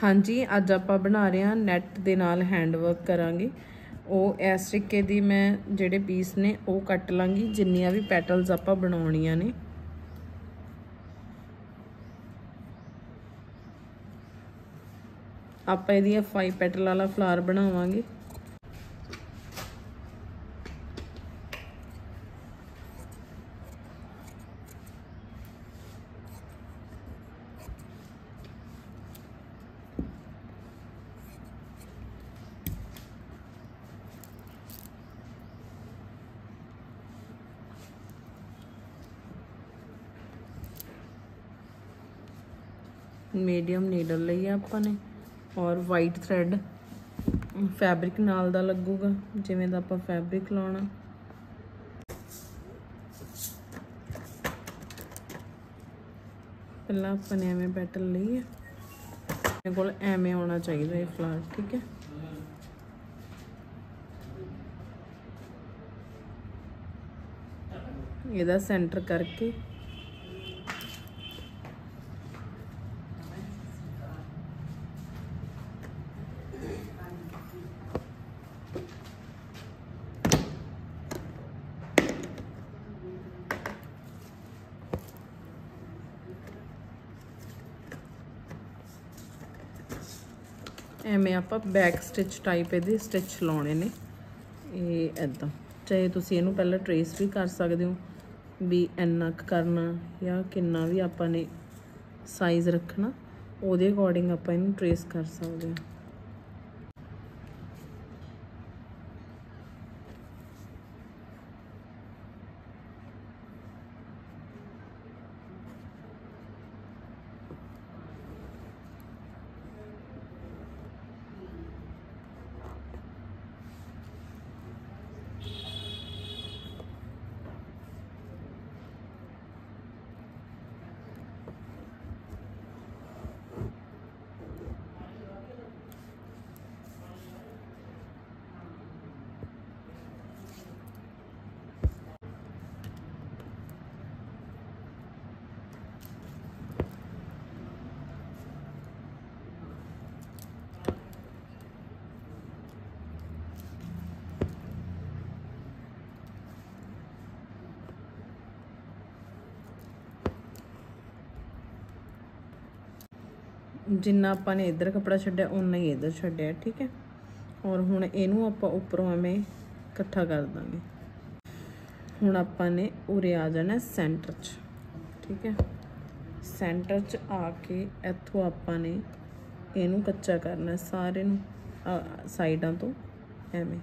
हाँ जी, अज आप बना रहे हैं नैट दे नाल हैंड वर्क करांगे। ਉਹ इस तरीके दी मैं ਜਿਹੜੇ पीस ने वो कट लांगी जिन्नियां भी पैटल्स आप बनाउणियां ने। आप ਇਹਦੀਆਂ 5 ਪੈਟਲ वाला फ्लावर बनावांगे। मीडियम नीडल ਲਈ ਆਪਾਂ ਨੇ और वाइट थ्रेड फैब्रिक नाल दा लगूगा जिवें दा ਆਪਾਂ फैब्रिक लाउणा। पहला अपन एवें पैटल लईए, मेरे कोल एवें आना चाहिए ये फ्लावर, ठीक है। ਇਹਦਾ सेंटर करके ਐਵੇਂ ਆਪਾਂ बैक स्टिच टाइप ਇਹਦੇ स्टिच ਲਾਉਣੇ ਨੇ। ਇਹ ਇਦਾਂ ਚਾਹੇ ਤੁਸੀਂ ਇਹਨੂੰ ਪਹਿਲਾਂ ट्रेस भी कर सकते हो भी ਇੰਨਾ करना या किन्ना भी ਆਪਾਂ ਨੇ साइज रखना ਉਹਦੇ अकॉर्डिंग ਆਪਾਂ ਇਹਨੂੰ ट्रेस कर सकते हैं। जिन्ना आपां ने इधर कपड़ा छड्डिया उन्ना ही इधर छड्डिया, ठीक है। और हुण इहनूं आपां उपरों एवें इकट्ठा कर दांगे। हुण आपां ने उरे आ जाना सेंटर च, ठीक है। सेंटर च आके इत्थों आपां ने इहनूं कच्चा करना सारे नूं साइडां तो एवें।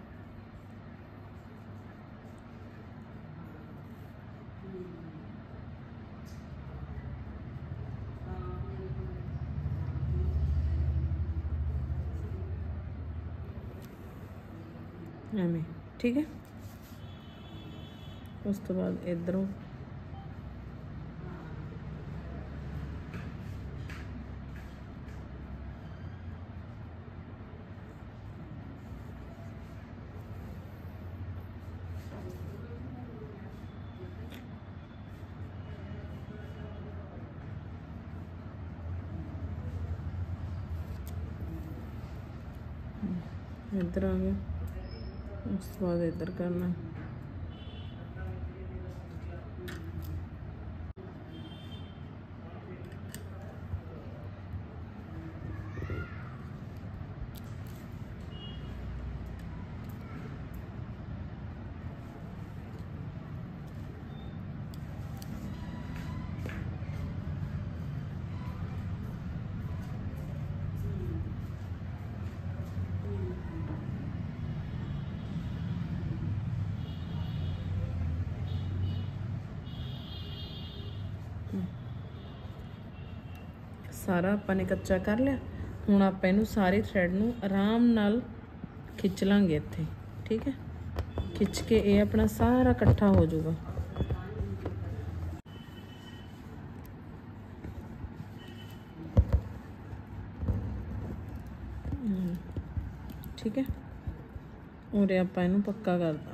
एवें, ठीक है। उस तो बाद इधरों इधर आ गया, उस बाद इधर करना। सारा आपां कच्चा कर लिया। हुण आपां इहनूं सारे थ्रेड नूं आराम नाल खिच लांगे इत्थे, ठीक है। खिच के ये अपना सारा इकट्ठा हो जाऊगा। ठीक है। और आपां इहनूं पक्का कर